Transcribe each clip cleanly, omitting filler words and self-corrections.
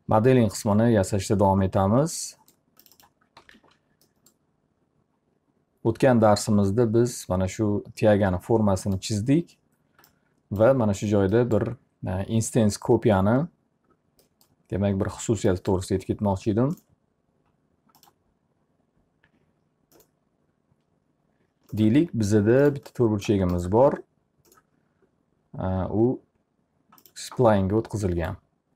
Modeling qismini yasashda davom etamiz. O'tgan darsimizda biz mana shu Tiagani formasini chizdik va mana shu joyda bir instance kopiyani, demak bir xususiyati to'g'risida aytib ketmoqchi edim. Deylik, bizda bitta to'rtburchagimiz bor. U spline'ga o'tkazilgan.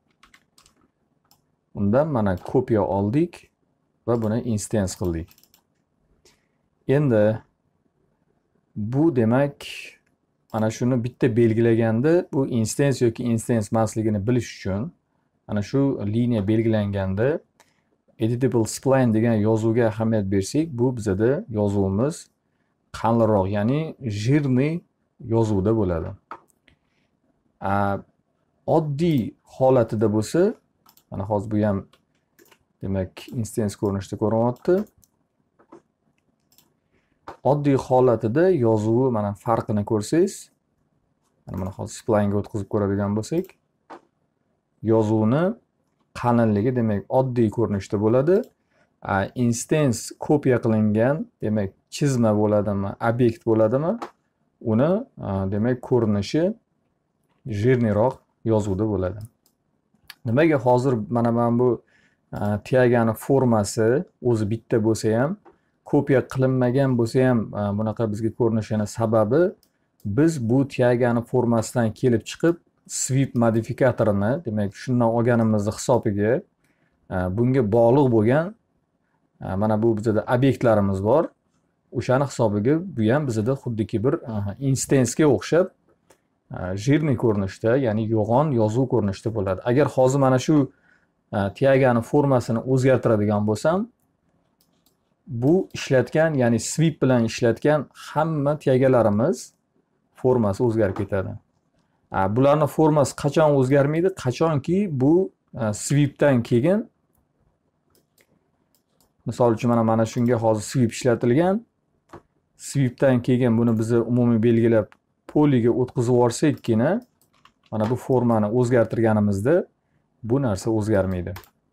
Undan mana kopiya oldik va buni instance qildik. Endi bu demak mana shuni bitta belgilaganda bu instance yoki instance emasligini bilish uchun mana shu liniya belgilanganda editable spline degan yozuvga ahamiyat bersak, bu bizada yozuvimiz qalinroq, ya'ni jирный yozuvda bo'ladi. Oddiy holatida bo'lsa, mana hozir bu ham demak instance ko'rinishida ko'rinyapti. Oddiy holatida yozuvi mana farqini ko'rsangiz, mana hozir spline'ga o'tkazib ko'radigan bo'lsak, yozuvni qalinligi demak oddiy ko'rinishda bo'ladi. Instance kopiya qilingan, demak chizma bo'ladimi, obyekt bo'ladimi, uni demak ko'rinishi jирныйroq yozuvda bo'ladi. Nimaga hozir mana bu Tiagani formasi o'zi bitta bo'lsa ham, kopiya qilinmagan bo'lsa ham bunaqa bizga ko'rinishini sababi, biz bu Tiagani formasidan kelib chiqib sweep modifikatorini, demak shundan olganimizni hisobiga bunga bog'liq bo'lgan mana bu bizda obyektlarimiz bor. O'shani hisobiga bu ham bizda xuddiki bir instance'ga o'xshab jирный ko'rinishda, ya'ni yo'g'on yozuv ko'rinishda bo'ladi. Agar hozir mana shu Tiagani formasini o'zgartiradigan bo'lsam, bu ishlatgan, ya'ni sweep bilan ishlatgan hamma Tiagalarimiz formasi o'zgarib ketadi. Bularning formasi qachon o'zgarmaydi? Qachonki bu sweepdan keyin, misol uchun mana shunga hozir sweep ishlatilgan. Sweepdan keyin buni biz umumiy belgilab poliga o'tkazib yuborsakkina, mana bu formani o'zgartirganimizda bu narsa o'zgarmaydi.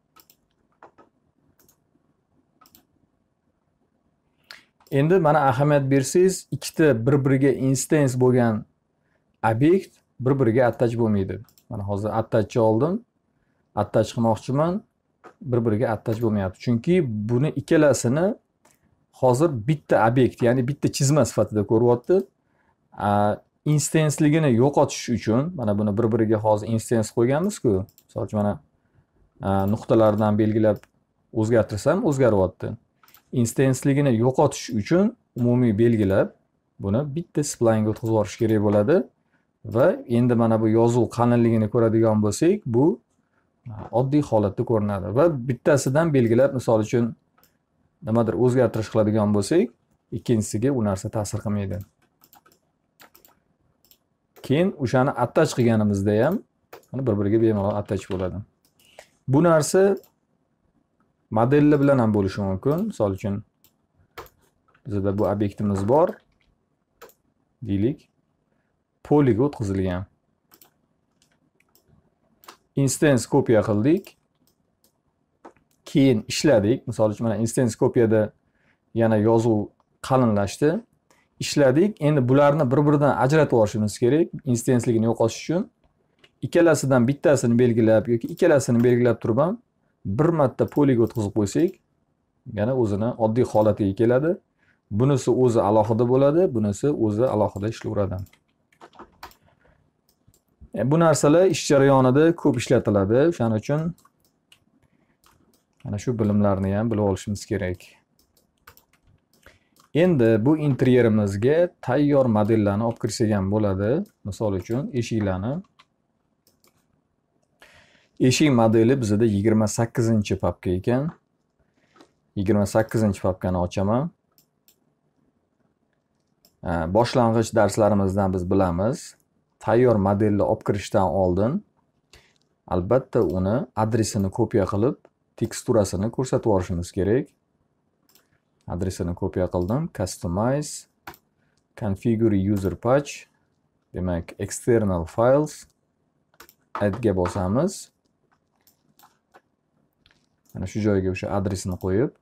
Endi mana ahamiyat bersangiz, ikkita bir-biriga instance bo'lgan obyekt bir-biriga attach bo'lmaydi. Mana hozir attach oldim, attach qilmoqchiman, bir-biriga attach bo'lmayapti. Chunki buni ikkalasini hozir bitta obyekt, ya'ni bitta chizma sifatida ko'ryapti. Instanceligini yo'qotish uchun mana buni bir-biriga hozir instance qo'yganmiz-ku. Misol uchun mana nuqtalardan belgilab o'zgartirsam o'zgaryapti. Instanceligini yo'qotish uchun umumiy belgilab buni bitta spline'ga o'tkazib yuborish kerak bo'ladi va endi mana bu yozuv qalinligini ko'radigan bo'lsak, bu oddiy holatda ko'rinadi va bittasidan belgilab, misol uchun nimadir o'zgartirish qiladigan bo'lsak, ikkinchisiga u narsa ta'sir qilmaydi. Keyin o'shani attach qilganimizda ham mana bir-biriga bemalol attach bo'ladi. Bu narsa modellar bilan ham bo'lishi mumkin. Misol uchun bizda bu obyektimiz bor. Deylik, poliga o'tkazilgan. Instance kopiya qildik. Keyin ishladik. Misol uchun mana instance kopiyada yana yozuv qalinlashdi. Ishladik. Endi bularni bir-biridan ajratib olishimiz kerak. Instanceligini yo'qotish uchun ikkalasidan bittasini belgilab yoki ikkalasini belgilab turib ham bir marta poliga o'tkazib qo'ysak, yana o'zini oddiy holatiga keladi. Bunisi o'zi alohida bo'ladi, bunisi o'zi alohida ishlayveradi. Bu narsalar ish jarayonida ko'p ishlatiladi. Shuning uchun mana shu bilimlarni ham bilib olishimiz kerak. Endi bu interyerimizga tayyor modellarni olib kirsak ham bo'ladi. Misol uchun eshiklarni. Eshik modeli bizda 28-papka ekan. 28-papkani ochaman. Boshlang'ich darslarimizdan biz bilamiz, tayyor modelni olib kirishdan oldin albatta uni adresini kopiya qilib, teksturasini ko'rsatib olishimiz kerak. Adresini kopiya qildim, customize, configure user patch, demak, external files, add ga bosamiz. mana shu joyga o'sha adresini qo'yib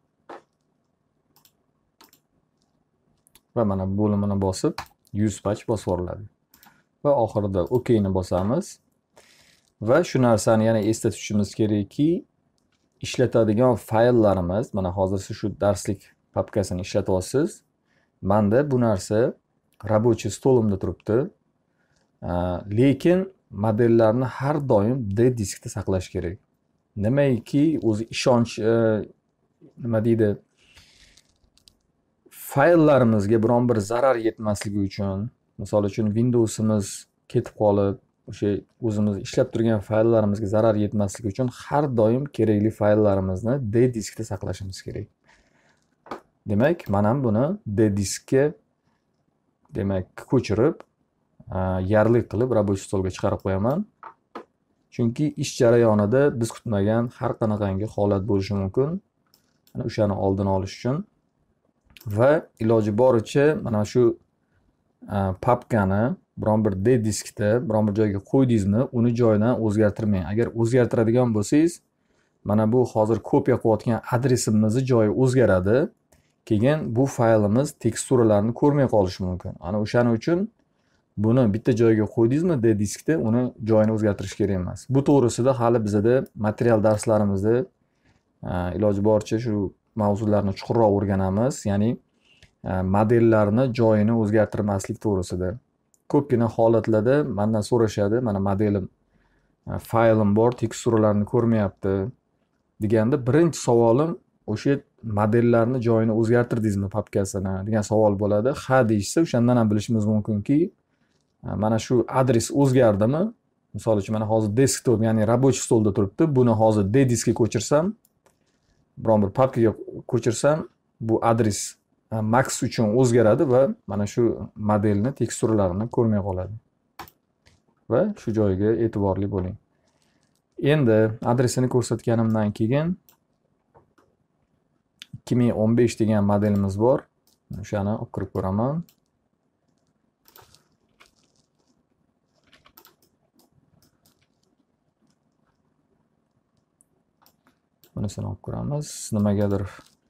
va mana bo'limini bosib use patch bosib yuboriladi. Va oxirida OK ni bosamiz. Va shu narsani yana esda tutishimiz kerakki, ishlatadigan fayllarimiz, mana hozir siz shu darslik papkasini ishlatyapsiz. Menda bu narsa рабочий stolimda turibdi. Lekin modellarni har doim D diskda saqlash kerak. Nimaiki o'zi ishonch nima deydi? Fayllarimizga biron bir zarar yetmasligi uchun, misol uchun Windowsimiz ketib qolib, o'sha o'zimiz ishlab turgan fayllarimizga zarar yetmasligi uchun har doim kerakli fayllarimizni D diskda saqlashimiz kerak. Demak, men ham buni D diskka demak ko'chirib, yarlik qilib рабочий stolga chiqarib qo'yaman. Chunki ish jarayonida biz kutmagan har qanaqangi holat bo'lishi mumkin. Mana o'shani oldini olish uchun va iloji boricha mana shu papkani biron bir D diskda biron bir joyga qo'ydingizmi, uni joyidan o'zgartirmang. Agar o'zgartiradigan bo'lsangiz, mana bu hozir kopiya qilayotgan adresimizni joyi o'zgaradi. Keyin bu faylimiz teksturalarni ko'rmay qolishi mumkin. Ana o'shaning uchun buni bitta joyga qo'ydingizmi D diskda, uni joyini o'zgartirish kerak emas. Bu to'g'risida hali bizda material darslarimizda iloji boricha shu mavzularni chuqurroq o'rganamiz. Ya'ni modellarni joyini o'zgartirmaslik to'g'risida. Ko'pgina holatlarda mendan so'rashadi, mana modelim faylim bor, teksturalarni ko'rmayapti deganda birinchi savolim o'sha modellarni joyini o'zgartirdingizmi papkasini degan savol bo'ladi. Ha deyishsa, o'shandan ham bilishimiz mumkinki, mana shu adres o'zgardimi? Misol uchun mana hozir desktop, ya'ni рабочий stolda turibdi. Buni hozir D diskga ko'chirsam, biron bir papkaga ko'chirsam, bu adres Max uchun o'zgaradi va mana shu modelni teksturalarini ko'rmay qoladi. Va shu joyga e'tiborli bo'ling. Endi adresini ko'rsatganimdan keyin 2015 degan modelimiz bor. O'shani olib kirib ko'raman. Bunisini olib ko'ramiz. Nimagadir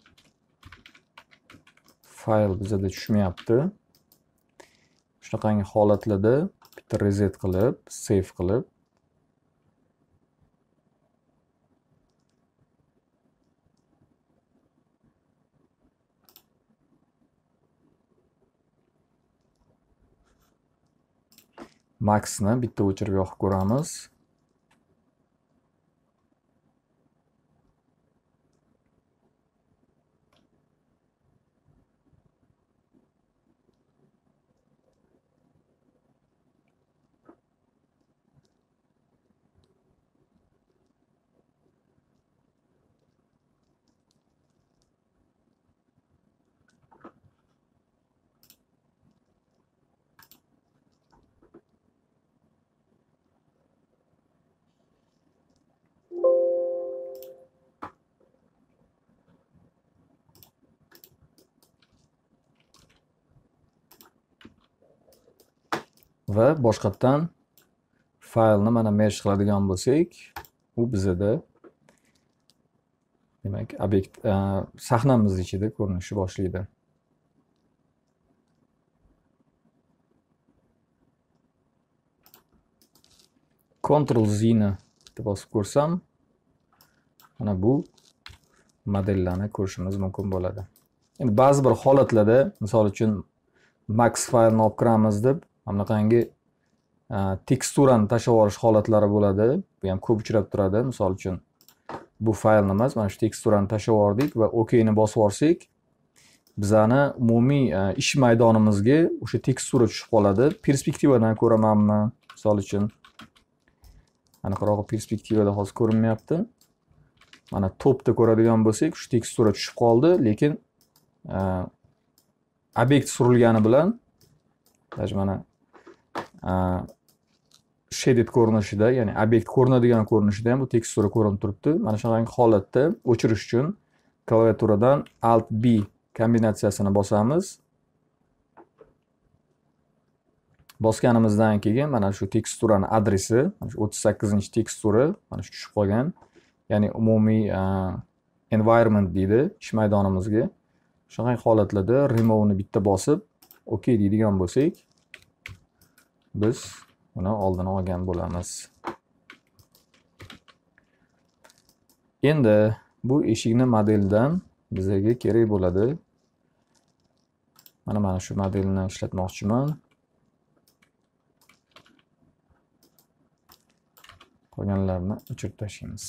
fayl bizda tushmayapti. Shunaqangi holatlarda bitta reset qilib, save qilib Maxni bitta o'chirib yoqib ko'ramiz. Va boshqatdan faylni mana merge qiladigan bo'lsak, u bizda demak obyekt sahnamiz ichida ko'rinishni boshlaydi. Ctrl Z ni bosib ko'rsam, mana bu modellarni ko'rishimiz mumkin bo'ladi. Endi ba'zi bir holatlarda, misol uchun Max faylni olib kiramiz deb, bunaqangi teksturani tashlab yuborish holatlari bo'ladi. Bu ham ko'p uchrab turadi. Misol uchun bu faylni emas, mana shu teksturani tashlab yubordik va OK ni bosib yuborsak, bizani umumiy ish maydonimizga o'sha tekstura tushib qoladi. Perspektivadan ko'ramanmi? Misol uchun aniqroq perspektivada hozir ko'rinmayapti. Mana topda ko'radigan bo'lsak, shu tekstura tushib qoldi, lekin obyekt surilgani bilan mana shaded ko'rinishida, ya'ni obyekt ko'rinadigan ko'rinishida ham bu tekstura ko'rinib turibdi. Mana shunday holatda o'chirish uchun klaviaturadan Alt B kombinatsiyasini bosamiz. Bosganimizdan keyin mana shu teksturani adresi, mana shu 38-tekstura mana shu tushib qolgan. Ya'ni umumiy environment deydi ish maydonimizga. Shunday holatlarda remove'ni bitta bosib OK deydigan bo'lsak, biz uni oldini olgan bo'lamiz. Endi bu eshikni modelidan bizga kerak bo'ladi. Mana shu modelni ishlatmoqchiman. Qolganlarni o'chirib tashlaymiz.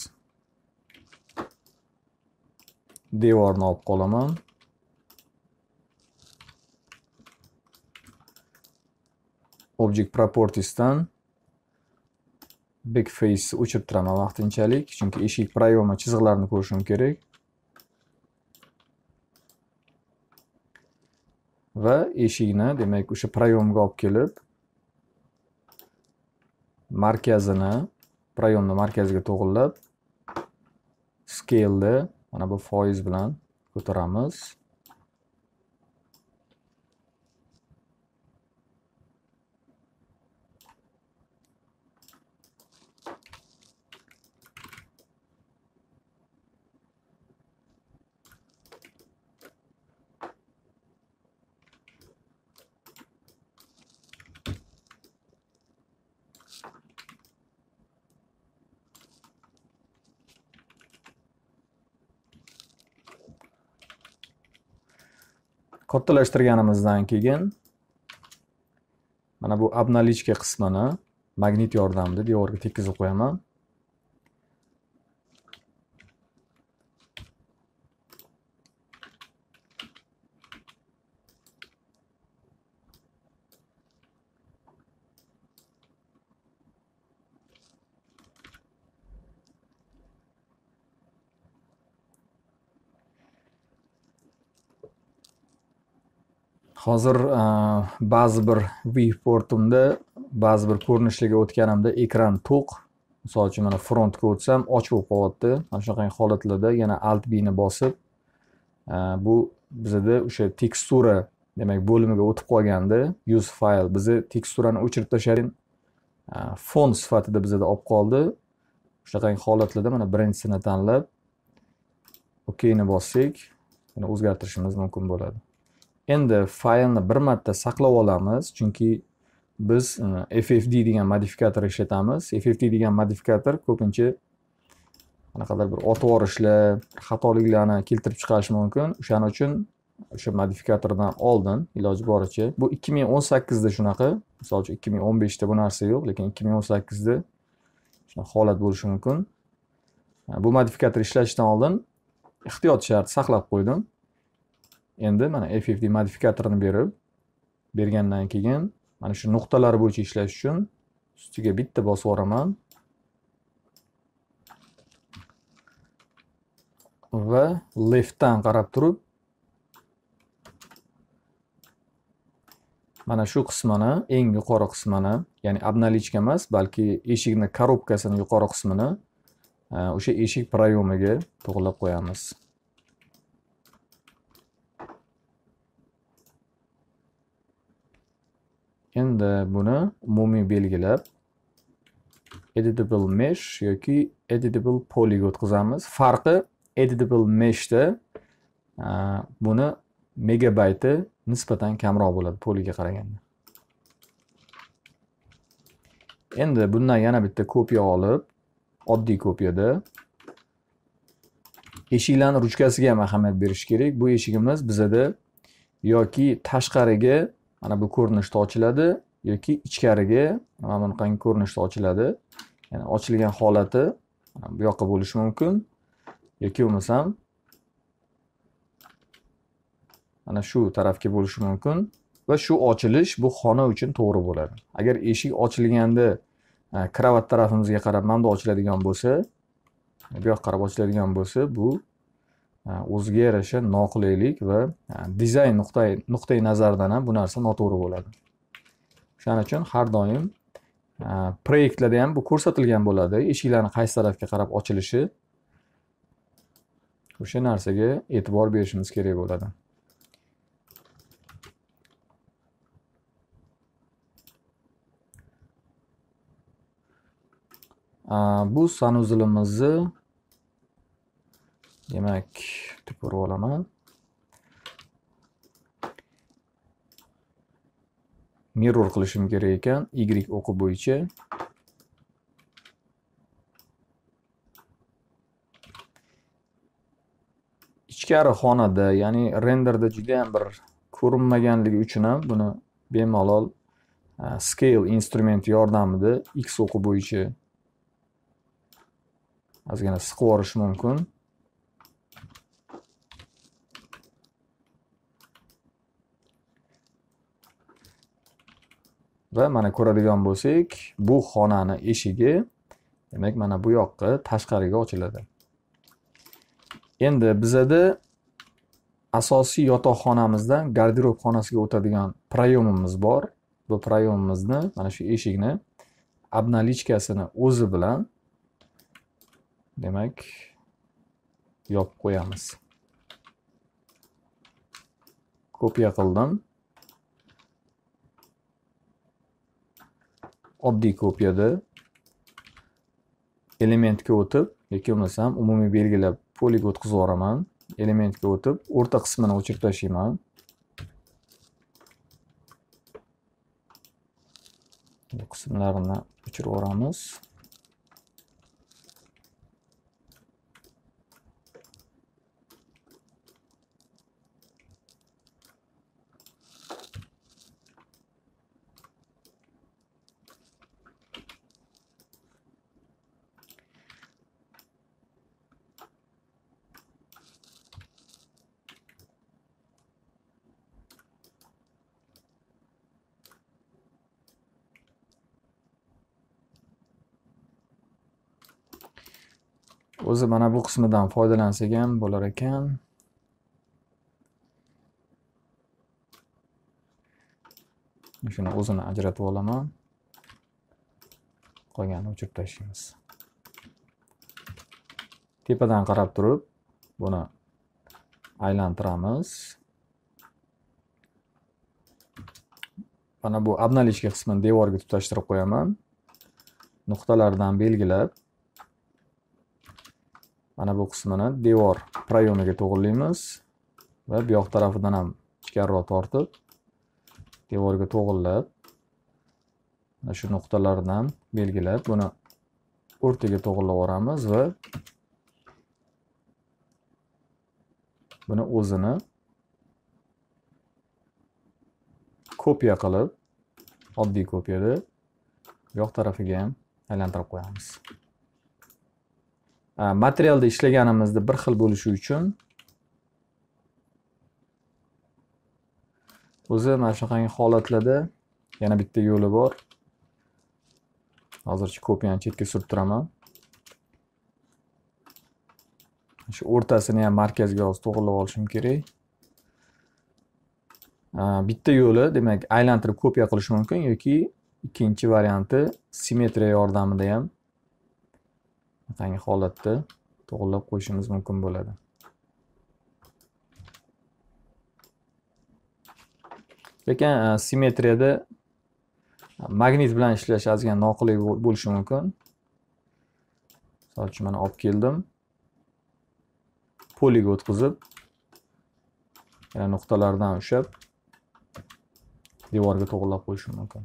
Devorni olib qolaman. Object propertiesdan big face o'chirib turaman vaqtinchalik, chunki eshik proyomi chiziqlarini ko'rishim kerak. Va eshikni, demak, o'sha proyomga olib kelib, proyomni markaziga to'g'irlab, scale'ni mana bu foiz bilan ko'taramiz. Kattalashtirganimizdan keyin mana bu obnalichka qismini magnit yordamida devorga tekkizib qo'yaman. Hozir ba'zi bir viewportimda, ba'zi bir ko'rinishlarga o'tganimda ekran to'q. Misol uchun mana frontga o'tsam ochiq bo'lib qolyapti. Mana shunday holatlarda yana Alt B ni bosib, bu bizda o'sha tekstura, demak, bo'limiga o'tib qolganda use file bizni teksturani o'chirib tashlagan fon sifatida bizda olib qoldi. Shunday holatlarda mana birinchisini tanlab OK ni bossak, buni o'zgartirishimiz mumkin bo'ladi. Endi faylni bir marta saqlab olamiz, chunki biz FFD degan modifikator ishlatamiz. FFD degan modifikator ko'pincha qanaqadir bir o'tvorishlar, xatoliklarni keltirib chiqarishi mumkin. O'shaning uchun o'sha modifikatordan oldin iloji boricha, bu 2018 da shunaqa, misol uchun 2015 da bu narsa yo'q, lekin 2018 da shunaqa holat bo'lishi mumkin. Bu modifikator ishlashdan oldin ehtiyot shart saqlab qo'ydim. Endi mana FFD modifikatorini bergandan keyin mana shu nuqtalar bo'yicha ishlash uchun ustiga bitta bosib yuboraman va leftdan qarab turib mana shu qismini, eng yuqori qismini, ya'ni obnalichka emas, balki eshikni korobkasini yuqori qismini o'sha eshik proyomiga to'g'irlab qo'yamiz. Endi buni umumiy belgilab editable mesh yoki editable polyga o'tkazamiz. Farqi editable meshda buni megabayti nisbatan kamroq bo'ladi polyga qaraganda. Endi bundan yana bitta kopiya olib, oddiy kopiyada eshiklarni ruchkasiga ham ahamiyat berish kerak. Bu eshigimiz bizada yoki tashqariga mana bu ko'rinishda ochiladi yoki ichkariga mana bunaqangi ko'rinishda ochiladi. Ya'ni ochilgan holati bu yoqqa bo'lishi mumkin yoki bo'lmasam mana shu tarafga bo'lishi mumkin va shu ochilish bu xona uchun to'g'ri bo'ladi. Agar eshik ochilganda kravat tarafimizga qarab mana bu ochiladigan bo'lsa, bu yoqqa qarab ochiladigan bo'lsa, bu o'ziga yarasha noqulaylik va dizayn nuqtai nazaridan ham bu narsa noto'g'ri bo'ladi. Shuning uchun har doim proyektlarda ham bu ko'rsatilgan bo'ladi. Eshiklarning qaysi tarafga qarab ochilishi, o'sha narsaga e'tibor berishimiz kerak bo'ladi. Bu sanuzilimizni Demak, ko'rib olaman. Mirror qilishim kerak ekan, Y o'qi bo'yicha. Ichkari xonada, ya'ni renderda juda ham bir ko'rinmaganligi uchun ham buni bemalol scale instrument yordamida X o'qi bo'yicha ozgina siqib yuborish mumkin. Va mana ko'radigan bo'lsak, bu xonani eshigi, demak mana bu yoqqa tashqariga ochiladi. Endi bizada asosiy yotoqxonamizdan garderob xonasiga o'tadigan proyomimiz bor. Bu proyomimizni, mana shu eshikni obnalichkasini o'zi bilan demak yopib qo'yamiz. Kopiya qildim. Oddiy kopiyada elementga o'tib, yoki bo'lmasam umumiy belgilab poliga o'tkazib yuboraman. Elementga o'tib, o'rta qismini o'chirib tashlayman. Bu qismlarini o'chirib yuboramiz. O'zi mana bu qismidan foydalansak ham bo'lar ekan. Shuni o'zini ajratib olaman. Qolganini o'chirib tashlaymiz. Tepadan qarab turib, buni aylantiramiz. Mana bu obnalichka qismini devorga tutashtirib qo'yaman. Nuqtalardan belgilab, mana bu qismini devor proyomiga to'g'rilaymiz va bu yoq tarafidan ham ichkariroq tortib, devorga to'g'rilab, mana shu nuqtalardan belgilab, buni o'rtaga to'g'rilab yuboramiz va buni o'zini kopiya qilib, oddiy kopiyada bu yoq tarafiga ham aylantirib qo'yamiz. Materialda ishlaganimizda bir xil bo'lishi uchun o'zi mana shunaqangi holatlarda yana bitta yo'li bor. Hozircha kopiyani chetga surib turaman. Shu o'rtasini ham markazga hozir to'g'rilab olishim kerak. Bitta yo'li, demak, aylantirib kopiya qilish mumkin yoki ikkinchi varianti simmetriya yordamida ham bunaqangi holatda to'g'rilab qo'yishimiz mumkin bo'ladi. Lekin simmetriyada magnit bilan ishlash ozgina noqulay bo'lishi mumkin. Misol uchun mana olib keldim. Poliga o'tkazib, yana nuqtalardan ushlab devorga to'g'rilab qo'yishim mumkin.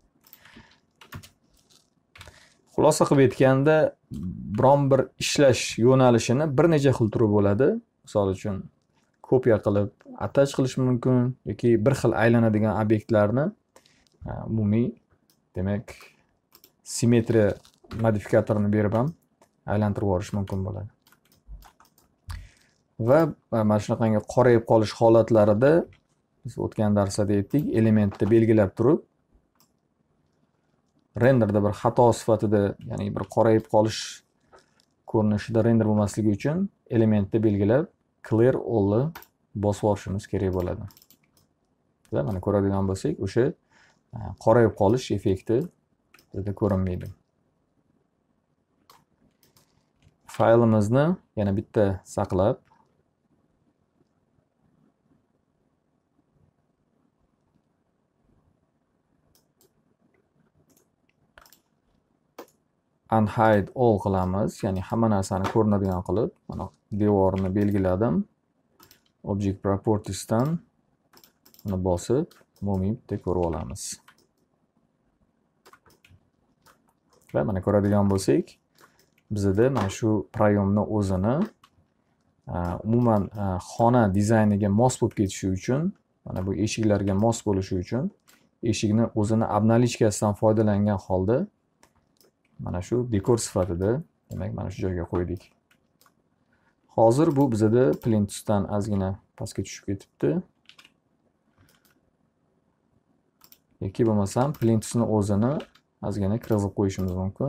Xulosa qilib aytganda, biron bir ishlash yo'nalishini bir necha xil turi bo'ladi. Misol uchun kopiya qilib attach qilish mumkin yoki bir xil aylanadigan obyektlarni umumiy, demak, simmetriya modifikatorini berib ham aylantirib yuborish mumkin bo'ladi. Va mana shunaqangi qorayib qolish holatlarida biz o'tgan darsda aytdik, elementni belgilab turib, renderda bir xato sifatida, ya'ni bir qorayib qolish ko'rinishida render bo'lmasligi uchun elementni belgilab clear all'ni bosib olishimiz kerak bo'ladi. Va mana ko'radigan bo'lsak, o'sha qorayib qolish effekti bizda ko'rinmaydi. Faylimizni yana bitta saqlab, unhide all qilamiz, ya'ni hamma narsani ko'rinadigan qilib, mana devorni belgiladim. Object propertiesdan buni bosib, moving deb ko'rib olamiz. Va mana ko'radigan bo'lsak, bizda mana shu prayomni o'zini umuman xona dizayniga mos bo'lib ketishi uchun, mana bu eshiklarga mos bo'lishi uchun eshikni o'zini obnalichkasidan foydalangan holda mana shu dekor sifatida, demak, mana shu joyga qo'ydik. Hozir bu bizda plintusdan ozgina pastga tushib ketibdi. Yoki bo'lmasam plintusni o'zini ozgina kirgizib qo'yishimiz mumkin.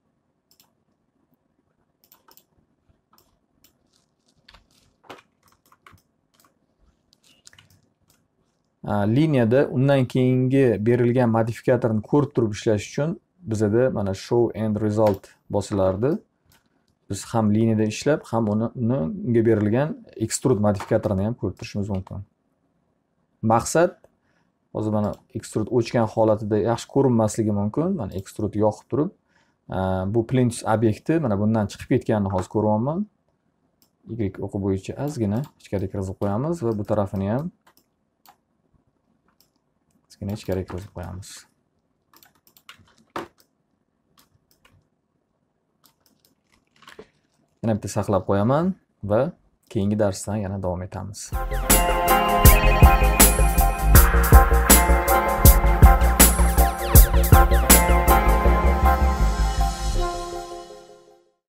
Liniyada undan keyingi berilgan modifikatorni ko'rib turib ishlash uchun bizda mana show and result bosilardi. Biz ham liniyada ishlab, ham unga berilgan extrude modifikatorni ham ko'rib turishimiz mumkin. Maqsad hozir mana extrude o'chgan holatida yaxshi ko'rinmasligi mumkin. Mana extrude yoqib turib, bu plintus obyekti mana bundan chiqib ketganini hozir ko'ryapman. Y o'qi bo'yicha ozgina ichkariga kirgizib qo'yamiz va bu tarafini ham ozgina ichkariga kirgizib qo'yamiz. Yana bitta saqlab qo'yaman va keyingi darsdan yana davom etamiz.